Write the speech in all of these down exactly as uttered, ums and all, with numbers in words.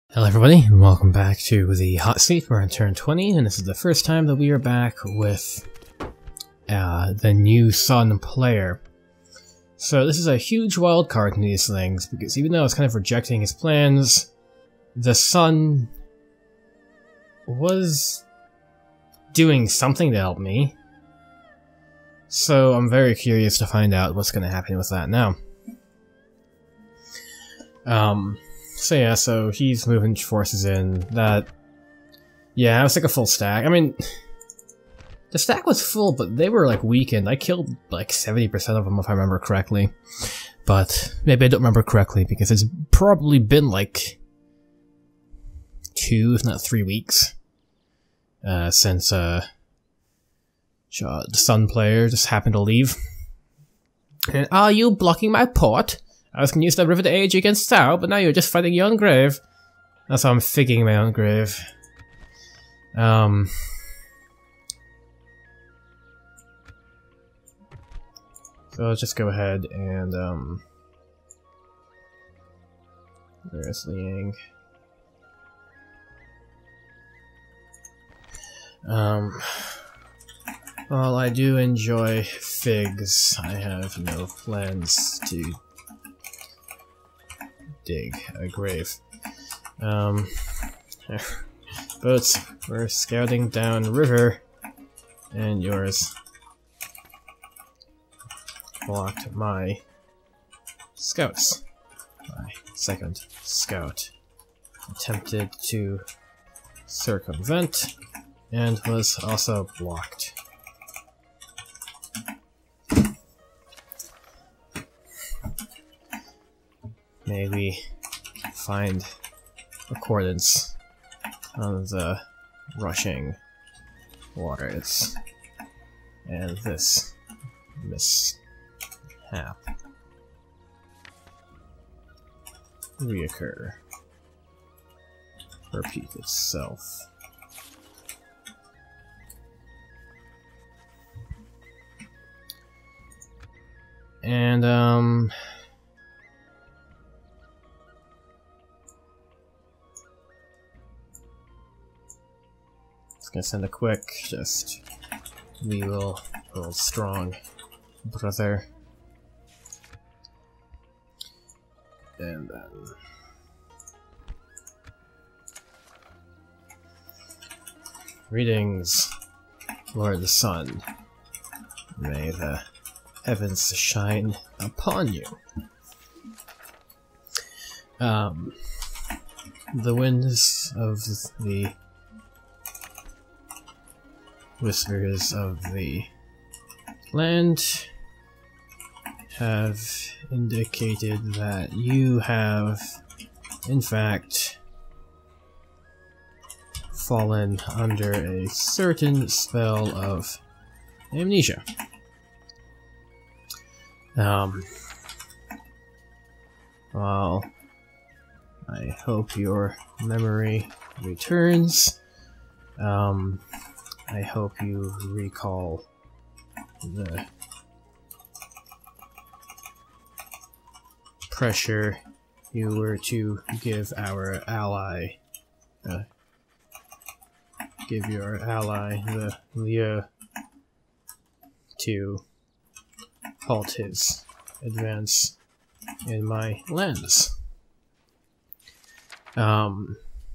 Hello everybody, and welcome back to the Hotseat. We're on turn twenty, and this is the first time that we are back with uh, the new Sun player. So this is a huge wildcard in these things, because even though it's kind of rejecting his plans, the Sun was doing something to help me. So I'm very curious to find out what's going to happen with that now. Um... So yeah, so he's moving forces in. That, yeah, it was like a full stack. I mean, the stack was full, but they were like weakened. I killed like seventy percent of them if I remember correctly. But maybe I don't remember correctly because it's probably been like two, if not three weeks uh, since uh, the Sun player just happened to leave. And are you blocking my port? I was going to use that river to age against Tao, but now you're just fighting your own grave. That's how I'm figging my own grave. Um... So let's just go ahead and, um... where's Liang? Um... While I do enjoy figs, I have no plans to dig a grave. Um, boats, we're scouting down river, and yours blocked my scouts. My second scout attempted to circumvent and was also blocked. May we find accordance on the rushing waters and this mishap reoccur, repeat itself. And, um... gonna send a quick, just, we will hold strong, brother. And then... Greetings, Lord the Sun. May the heavens shine upon you. Um, the winds of the Whispers of the land have indicated that you have, in fact, fallen under a certain spell of amnesia. Um, well, I hope your memory returns. Um, I hope you recall the pressure you were to give our ally, uh, give your ally the Leo to halt his advance in my lands. Um...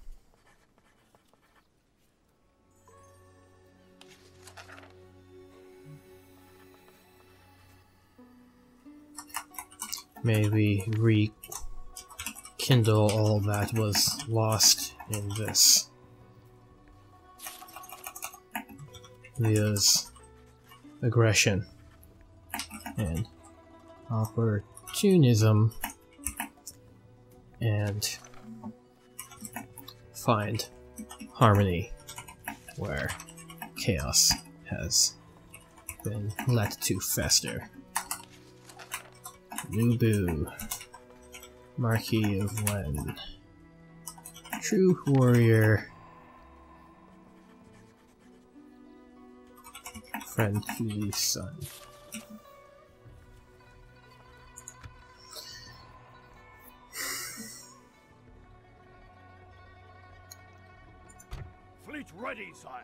May we rekindle all that was lost in this. Leah's aggression and opportunism, and find harmony where chaos has been let to fester. Nubu, Marquis of Wen, true warrior, friend to the Sun. Fleet ready, sire.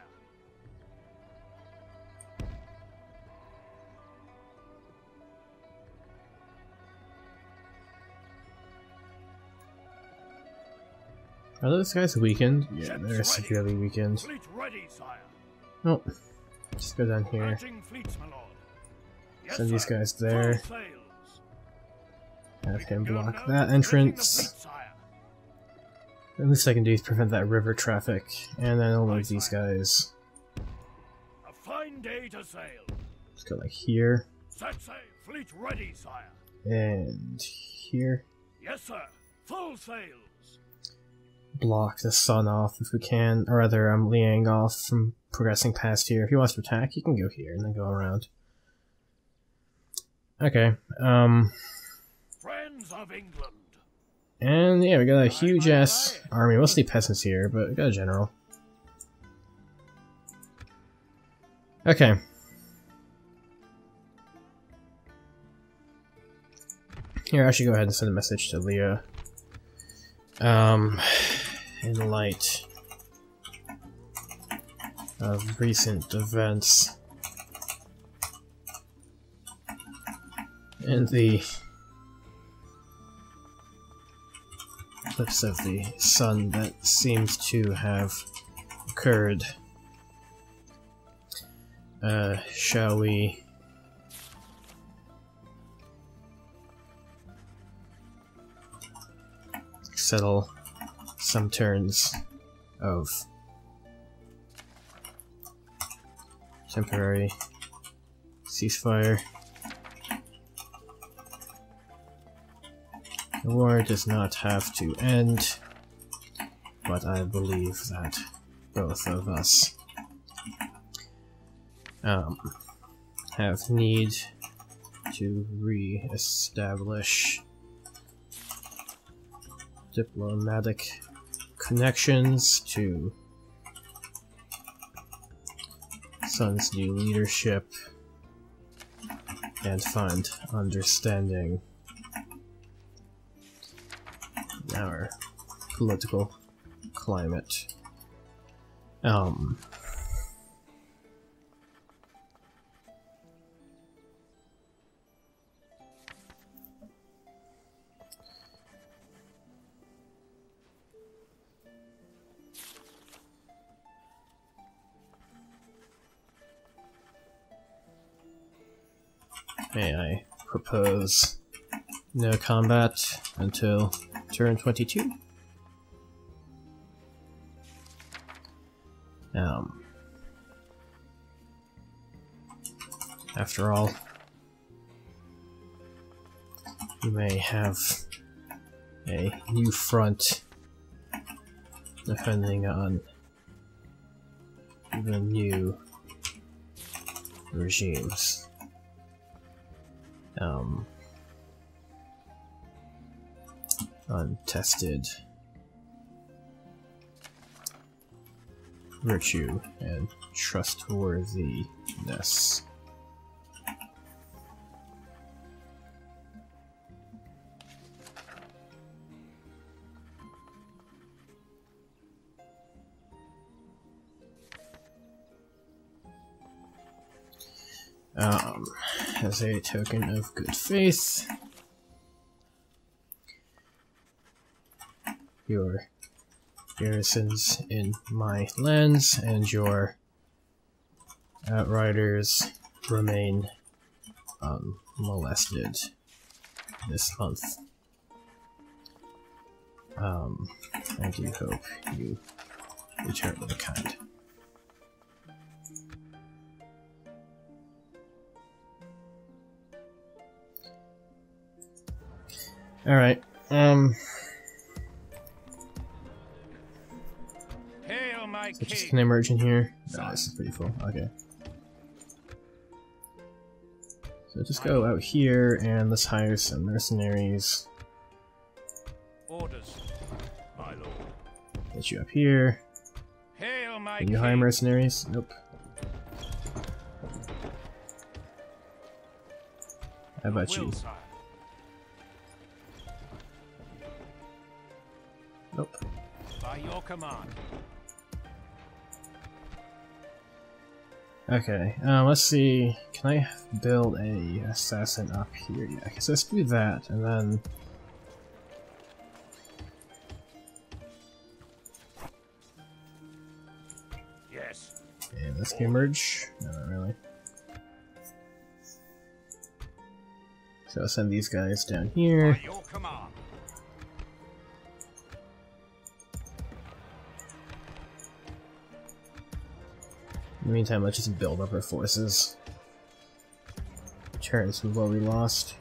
Are those guys weakened? Yeah, they're severely weakened. Fleet ready, sire. Nope. Just go down here. Fleets, my lord. Yes, Send these sir. guys there. Full sails. Have him Go block now. that Directing entrance. the fleet, sire. At least I can do is prevent that river traffic, and then I'll move these guys. A fine day to sail. Let's go like here, Set sail. Fleet ready, sire. and here. Yes, sir. Full sails. Block the sun off if we can, or rather I'm Liang off from progressing past here. If he wants to attack, he can go here and then go around. Okay, um... Friends of England. and yeah, we got a huge ass army, mostly peasants here, but we got a general. Okay. Here, I should go ahead and send a message to Leah. Um, in light of recent events and the eclipse of the sun that seems to have occurred, uh, shall we settle some terms of temporary ceasefire? The war does not have to end, but I believe that both of us um, have need to re-establish diplomatic connections to Sun's new leadership and find understanding in our political climate. Um, May I propose no combat until turn twenty-two? Um, after all, we may have a new front depending on even new regimes. Um, untested virtue and trustworthiness. Um, as a token of good faith, your garrisons in my lands and your outriders remain unmolested this month. Um, I do hope you return to the kind. Alright, um... Hail, my so just king. can I merge in here? No, this is pretty full. Okay. So just go out here and let's hire some mercenaries. Orders, my lord. Get you up here. Hail, my Can you king. hire mercenaries? Nope. How about Will, you? sire. Nope. By your command. Okay, um, let's see. Can I build a assassin up here? Yeah, okay, so let's do that, and then... Yes. And this can merge? No, not really. So I'll send these guys down here. By your command. In the meantime, let's just build up our forces. Return some of what we lost.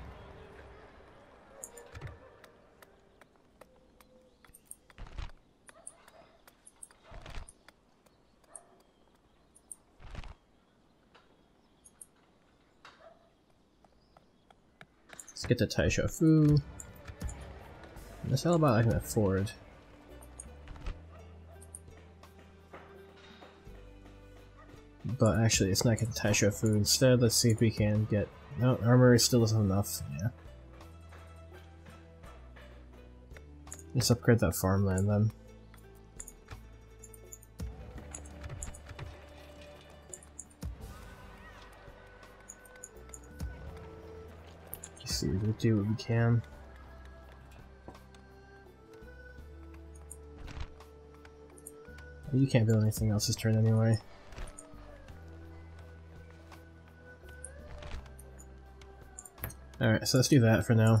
Let's get to Taisha Fu. That's all about I can afford. But actually, it's not getting Taisha Fu instead. Let's see if we can get... No, armor still isn't enough. Yeah. Let's upgrade that farmland then. Let's see, we'll do what we can. You can't build anything else this turn anyway. Alright, so let's do that for now.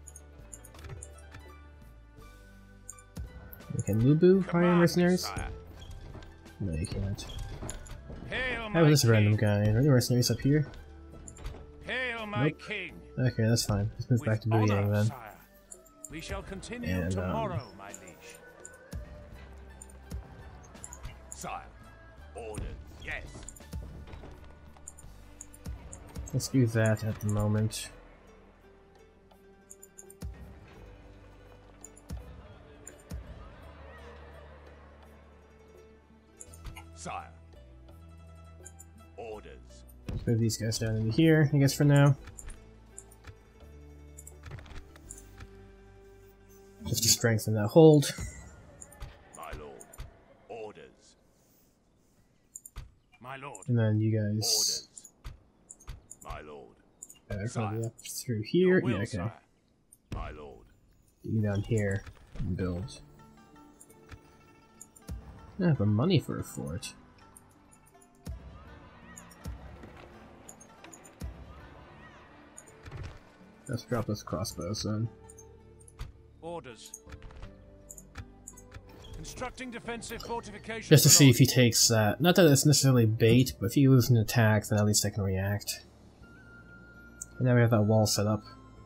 We can Lubu fire mercenaries? Sire. No, you can't. Hail How about this my random king. guy? Are there any mercenaries up here? Hail my Nope. king. Okay, that's fine. Let's move With back to honor, Booyang then. sire. We shall continue And, um, tomorrow, my liege. Sire. Orders. Yes. Let's do that at the moment. Sire. Orders. Let's move these guys down into here, I guess, for now. Just to strengthen that hold. My lord. Orders. My lord. And then you guys Orders. My lord. uh, Sire. probably up through here. Your will, Yeah, okay. sire. My lord. You down here and build. I have the money for a fort. Let's drop those crossbows then. Orders. Constructing defensive fortifications. Just to see along- if he takes that. Not that it's necessarily bait, but if he loses an attack, then at least I can react. And now we have that wall set up.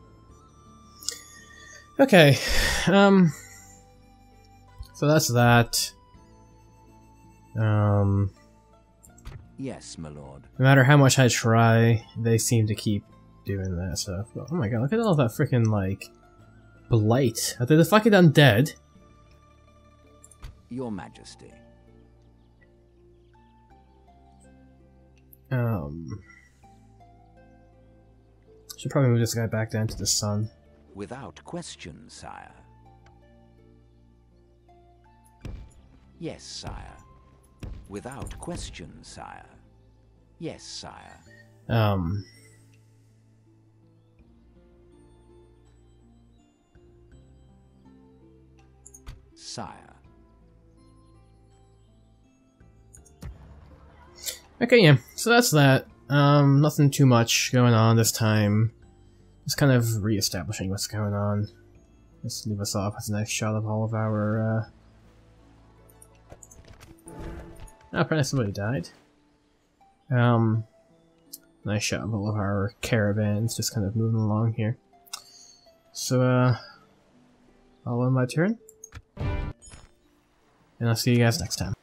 Okay, um... so that's that. Um... Yes, my lord. No matter how much I try, they seem to keep doing that stuff. Oh my god, look at all that freaking, like, blight. Are they the fucking undead? Your Majesty. Um... Should probably move this guy back down to the sun. Without question, sire. Yes, sire. Without question, sire. Yes, sire. Um... Sire. Okay, yeah, so that's that. Um, nothing too much going on this time. Just kind of re-establishing what's going on. Let's leave us off with a nice shot of all of our, uh... Oh, apparently somebody died. Um, nice shot of all of our caravans just kind of moving along here. So, uh, I'll end my turn. And I'll see you guys next time.